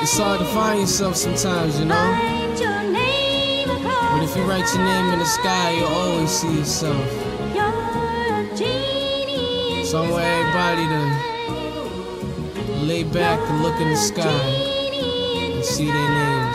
It's hard to find yourself sometimes, you know. But if you write your name in the sky, you'll always see yourself. So I want everybody to lay back and look in the sky and see their names.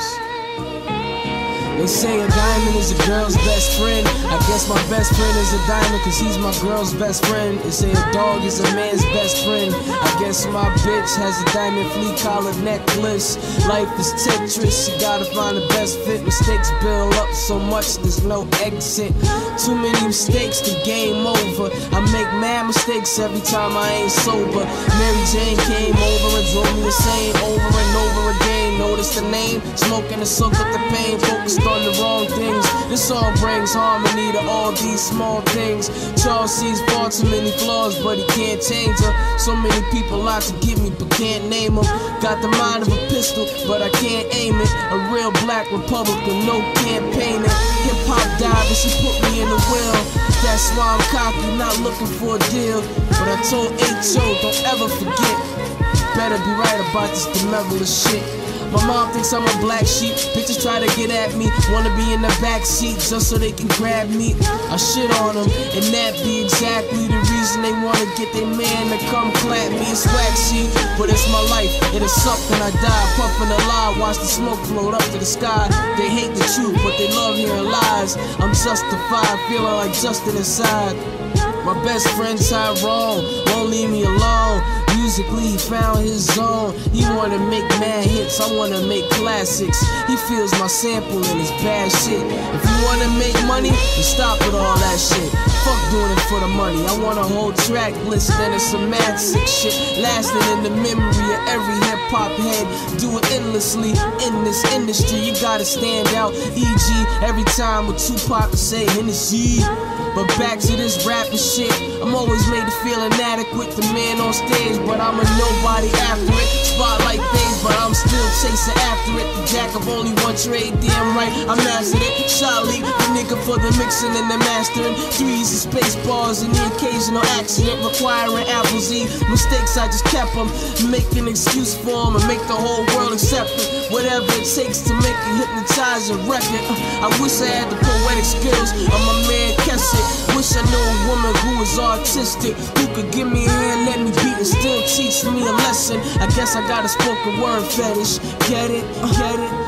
They say a diamond is a girl's best friend. I guess my best friend is a diamond cause he's my girl's best friend. They say a dog is a man's best friend. I guess my bitch has a diamond flea collar necklace. Life is Tetris, you gotta find the best fit. Mistakes build up so much there's no exit. Too many mistakes, the game over. I make mad mistakes every time I ain't sober. Mary Jane came over and drove me insane over and over again. Notice the name, smoking to soak up the pain, focused on the wrong things. This song brings harmony to all these small things. Charles sees far too many flaws, but he can't change her. So many people out to get me, but can't name them. Got the mind of a pistol, but I can't aim it. A real black Republican, no campaigning. Hip-hop died, but she put me in the wheel. That's why I'm cocky, not looking for a deal. But I told H.O., don't ever forget. Better be right about this benevolent shit. My mom thinks I'm a black sheep. Bitches try to get at me, wanna be in the backseat just so they can grab me. I shit on them, and that be exactly the reason they wanna get their man to come clap me. It's waxy, but it's my life. It is something I die, puffing a lie, watch the smoke float up to the sky. They hate the truth, but they love hearing lies. I'm justified, feeling like Justin inside. My best friend Tyrone won't leave me alone. Musically he found his zone. He wanna make mad hits, I wanna make classics. He feels my sample and his bad shit. If you wanna make money, then stop with all that shit. Fuck doing it for the money. I want a whole track list and it's some mad sick shit lasting in the memory of every hip-hop head. Do it endlessly in this industry. You gotta stand out, e.g. every time with Tupac I say Hennessy. But back to this rapping shit, I'm always made to feel inadequate. The man on stage, but I'm a nobody after it. Spotlight fades, but I'm still chasing after it. The jack of only one trade, damn right, I mastered it. Charlie, the nigga for the mixing and the mastering. Threes and space bars and the occasional accident requiring Apple Z. Mistakes, I just kept them. Make an excuse for them and make the whole world accept it. Whatever it takes to make a hypnotizing record. I wish I had the poetic skills of my man Kesset. Wish I knew a woman who was artistic, who could give me a hand, let me beat and still teach me a lesson. I guess I got a spoken word fetish. Get it? Get it?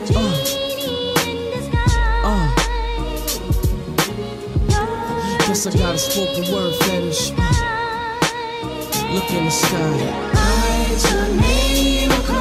Guess I got a spoken word fetish. Look in the sky. Write your name across